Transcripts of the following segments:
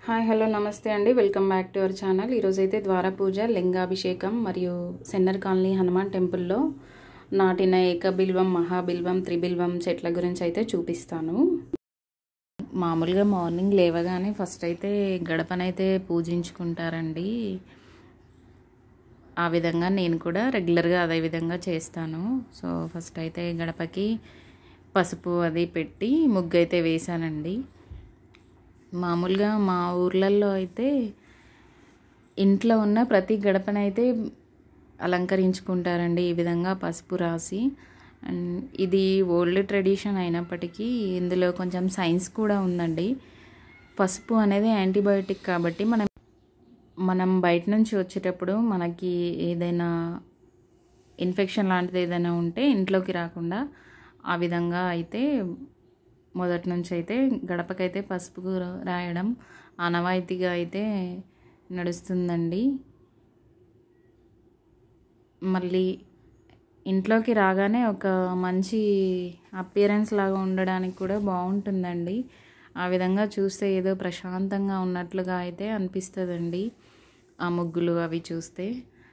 Hi hello నమస్తే అండి, welcome back to our channel. ఈరోజైతే ద్వార పూజ, లింగాభిషేకం మరియు సెన్నర్ కాలనీ హనుమాన్ టెంపుల్లో నాటిన ఏకబిల్వం, మహాబిల్వం, త్రిబిల్వం చెట్ల గురించి అయితే చూపిస్తాను. మామూలుగా మార్నింగ్ లేవగానే ఫస్ట్ అయితే గడపనైతే పూజించుకుంటారండి. ఆ విధంగా నేను కూడా రెగ్యులర్గా అదే విధంగా చేస్తాను. సో ఫస్ట్ అయితే గడపకి పసుపు అది పెట్టి ముగ్గు అయితే వేశానండి. మామూలుగా మా ఊర్లలో అయితే ఇంట్లో ఉన్న ప్రతి గడపనైతే అలంకరించుకుంటారండి ఈ విధంగా పసుపు రాసి. అండ్ ఇది ఓల్డ్ ట్రెడిషన్ అయినప్పటికీ ఇందులో కొంచెం సైన్స్ కూడా ఉందండి. పసుపు అనేది యాంటీబయోటిక్ కాబట్టి మనం బయట నుంచి వచ్చేటప్పుడు మనకి ఏదైనా ఇన్ఫెక్షన్ లాంటిది ఏదైనా ఉంటే ఇంట్లోకి రాకుండా ఆ విధంగా అయితే మొదటి నుంచి అయితే గడపకైతే పసుపు రాయడం ఆనవాయితీగా అయితే నడుస్తుందండి. మళ్ళీ ఇంట్లోకి రాగానే ఒక మంచి అపియరెన్స్ లాగా ఉండడానికి కూడా బాగుంటుందండి. ఆ విధంగా చూస్తే ఏదో ప్రశాంతంగా ఉన్నట్లుగా అయితే అనిపిస్తుందండి ఆ ముగ్గులు అవి చూస్తే.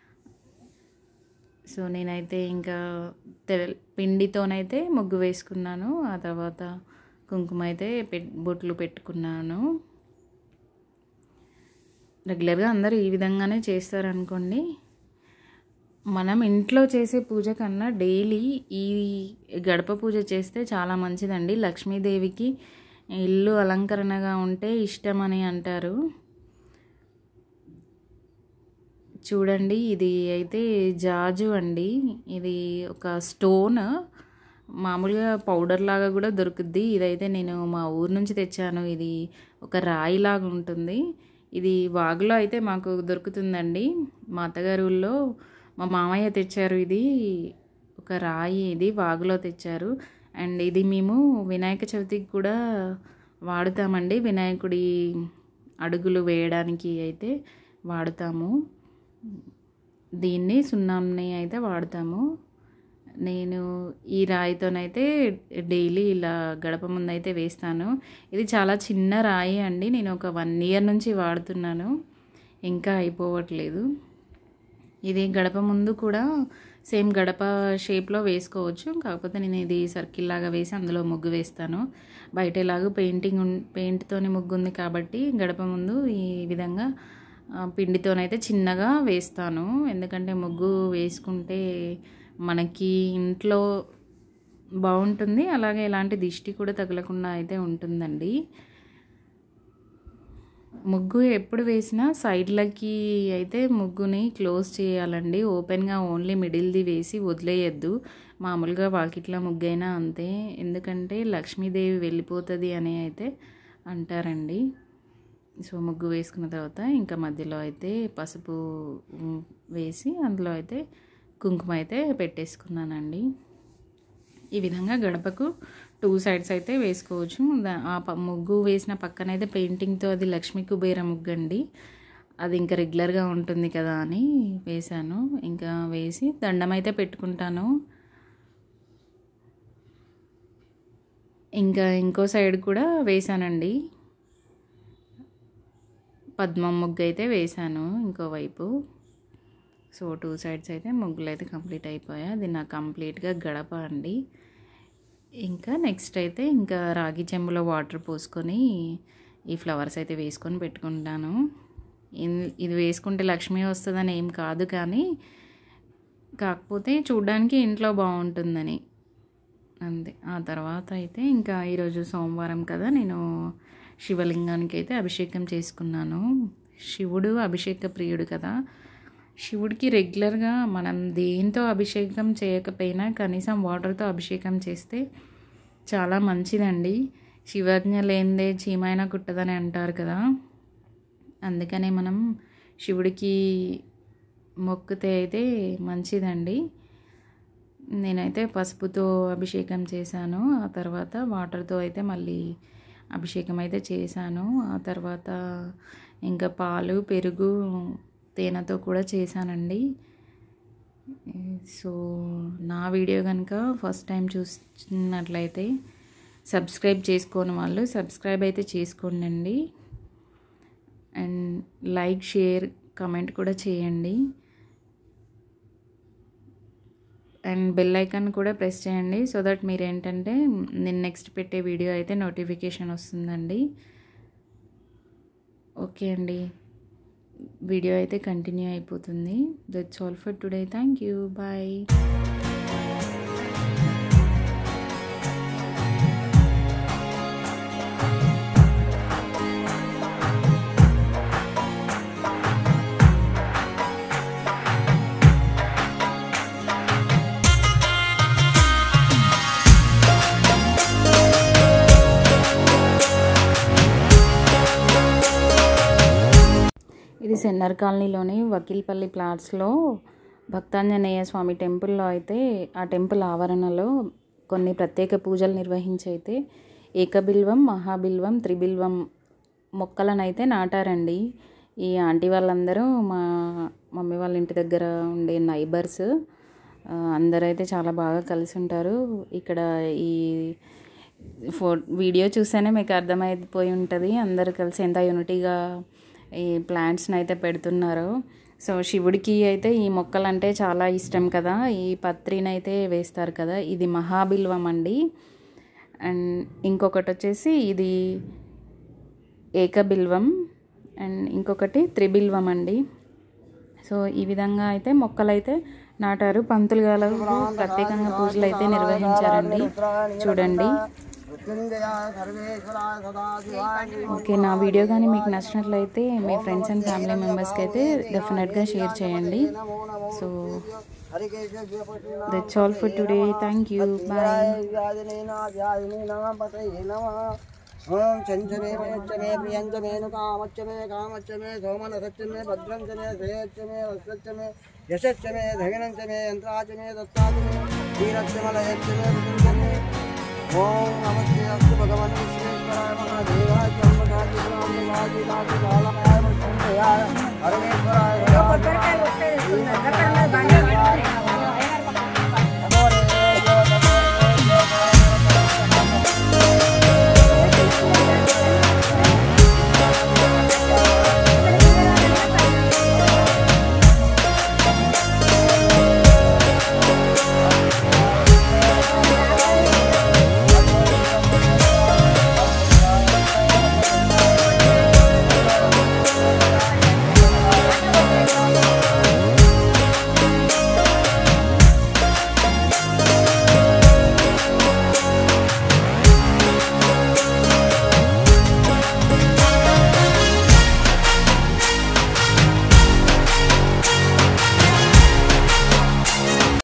సో నేనైతే ఇంకా పిండితోనైతే ముగ్గు వేసుకున్నాను. ఆ తర్వాత కుంకుమ అయితే బొట్లు పెట్టుకున్నాను. రెగ్యులర్గా అందరూ ఈ విధంగానే చేస్తారనుకోండి. మనం ఇంట్లో చేసే పూజ కన్నా డైలీ ఈ గడప పూజ చేస్తే చాలా మంచిదండి. లక్ష్మీదేవికి ఇల్లు అలంకరణగా ఉంటే ఇష్టమని అంటారు. చూడండి, ఇది అయితే జాజు అండి. ఇది ఒక స్టోన్, మామూలుగా పౌడర్ లాగా కూడా దొరుకుద్ది. ఇదైతే నేను మా ఊరు నుంచి తెచ్చాను. ఇది ఒక రాయి లాగా ఉంటుంది. ఇది వాగులో అయితే మాకు దొరుకుతుందండి. మా అత్తగారి ఊళ్ళో మా మామయ్య తెచ్చారు. ఇది ఒక రాయి, ఇది వాగులో తెచ్చారు. అండ్ ఇది మేము వినాయక చవితికి కూడా వాడుతామండి. వినాయకుడి అడుగులు వేయడానికి అయితే వాడుతాము. దీన్ని సున్నాంని అయితే వాడతాము. నేను ఈ రాయితోనైతే డైలీ ఇలా గడప ముందు అయితే వేస్తాను. ఇది చాలా చిన్న రాయి అండి. నేను ఒక 1 year నుంచి వాడుతున్నాను, ఇంకా అయిపోవట్లేదు. ఇది గడప ముందు కూడా సేమ్ గడప షేప్లో వేసుకోవచ్చు. కాకపోతే నేను ఇది సర్కిల్ లాగా వేసి అందులో ముగ్గు వేస్తాను. బయట ఎలాగో పెయింట్తోని ముగ్గు ఉంది కాబట్టి గడప ముందు ఈ విధంగా పిండితోనైతే చిన్నగా వేస్తాను. ఎందుకంటే ముగ్గు వేసుకుంటే మనకి ఇంట్లో బాగుంటుంది, అలాగే ఎలాంటి దిష్టి కూడా తగలకుండా అయితే ఉంటుందండి. ముగ్గు ఎప్పుడు వేసినా సైడ్లకి అయితే ముగ్గుని క్లోజ్ చేయాలండి. ఓపెన్గా ఓన్లీ మిడిల్ది వేసి వదిలేయద్దు. మామూలుగా వాకిట్ల ముగ్గైనా అంతే. ఎందుకంటే లక్ష్మీదేవి వెళ్ళిపోతుంది అని అయితే అంటారండి. సో ముగ్గు వేసుకున్న తర్వాత ఇంకా మధ్యలో అయితే పసుపు వేసి అందులో అయితే కుంకుమ అయితే పెట్టేసుకున్నానండి. ఈ విధంగా గడపకు 2 sides అయితే వేసుకోవచ్చు. ఆ ముగ్గు వేసిన పక్కనైతే పెయింటింగ్తో అది లక్ష్మీ కుబేర ముగ్గు అండి. అది ఇంకా రెగ్యులర్గా ఉంటుంది కదా అని వేశాను. ఇంకా వేసి దండం అయితే పెట్టుకుంటాను. ఇంకా ఇంకో సైడ్ కూడా వేశానండి. పద్మం ముగ్గు అయితే వేశాను ఇంకోవైపు. సో 2 sides అయితే ముగ్గులు అయితే కంప్లీట్ అయిపోయాయి. అది నా కంప్లీట్గా గడప అండి. ఇంకా నెక్స్ట్ అయితే ఇంకా రాగి చెంబులో వాటర్ పోసుకొని ఈ ఫ్లవర్స్ అయితే వేసుకొని పెట్టుకుంటాను. ఇది వేసుకుంటే లక్ష్మి వస్తుందని ఏం కాదు, కానీ కాకపోతే చూడ్డానికి ఇంట్లో బాగుంటుందని అంతే. ఆ తర్వాత అయితే ఇంకా ఈరోజు సోమవారం కదా, నేను శివలింగానికి అయితే అభిషేకం చేసుకున్నాను. శివుడు అభిషేక ప్రియుడు కదా. శివుడికి రెగ్యులర్గా మనం దేంతో అభిషేకం చేయకపోయినా కనీసం వాటర్తో అభిషేకం చేస్తే చాలా మంచిదండి. శివజ్ఞ లేనిదే చీమైనా కుట్టదని అంటారు కదా. అందుకనే మనం శివుడికి మొక్కితే అయితే మంచిదండి. నేనైతే పసుపుతో అభిషేకం చేశాను. ఆ తర్వాత వాటర్తో అయితే మళ్ళీ అభిషేకం అయితే చేశాను. ఆ తర్వాత ఇంకా పాలు, పెరుగు, తేనెతో కూడా చేశానండి. సో నా వీడియో కనుక ఫస్ట్ టైం చూస్తున్నట్లయితే సబ్స్క్రైబ్ చేసుకోని వాళ్ళు సబ్స్క్రైబ్ అయితే చేసుకోండి. అండ్ లైక్, షేర్, కమెంట్ కూడా చేయండి. అండ్ బెల్ ఐకాన్ కూడా ప్రెస్ చేయండి, సో దట్ మీరు ఏంటంటే నేను నెక్స్ట్ పెట్టే వీడియో అయితే నోటిఫికేషన్ వస్తుందండి. ఓకే అండి, వీడియో అయితే కంటిన్యూ అయిపోతుంది. That's all for today. Thank you, bye. ఇది సెన్నర్ కాలనీలోని వకీల్పల్లి ప్లాట్స్లో భక్తాంజనేయ స్వామి టెంపుల్లో అయితే ఆ టెంపుల్ ఆవరణలో కొన్ని ప్రత్యేక పూజలు నిర్వహించి అయితే ఏకబిల్వం, మహాబిల్వం, త్రిబిల్వం మొక్కలను అయితే నాటారండి. ఈ ఆంటీ వాళ్ళందరూ మా మమ్మీ వాళ్ళ ఇంటి దగ్గర ఉండే నైబర్స్ అందరైతే చాలా బాగా కలిసి ఉంటారు. ఇక్కడ ఈ వీడియో చూస్తేనే మీకు అర్థమైపోయి ఉంటుంది అందరు కలిసి ఎంత యూనిటీగా ఈ ప్లాంట్స్ని అయితే పెడుతున్నారు. సో శివుడికి అయితే ఈ మొక్కలంటే చాలా ఇష్టం కదా, ఈ పత్రిని అయితే వేస్తారు కదా. ఇది మహాబిల్వం అండి. అండ్ ఇంకొకటి వచ్చేసి ఇది ఏకబిల్వం అండ్ ఇంకొకటి త్రిబిల్వం అండి. సో ఈ విధంగా అయితే మొక్కలు అయితే నాటారు. పంతులు గారు ప్రత్యేకంగా పూజలు అయితే నిర్వహించారండి. చూడండి. ఓకే, నా వీడియో కానీ మీకు నచ్చినట్లయితే మీ ఫ్రెండ్స్ అండ్ ఫ్యామిలీ మెంబర్స్కి అయితే డెఫినెట్గా షేర్ చేయండి. So that's all for today. Thank you, bye. ఓం చంచమే వేచ్చమే ప్రియంచమే కామచ్చమే కామచ్చమే సోమనసచ్చమే భద్రంచమే శ్రేయచ్చమే వత్సచ్చమే యశచ్చమే ధగనంచమే యంత్రాచమే దత్తాచమే వీరచ్చమలయచ్చమే వికుంచమే. ఓం నమస్తే అస్తు భగవన్ విశ్వేశ్వరాయ మహాదేవాయ బ్రహ్మచారి కాళకాయ పరమేశ్వరాయ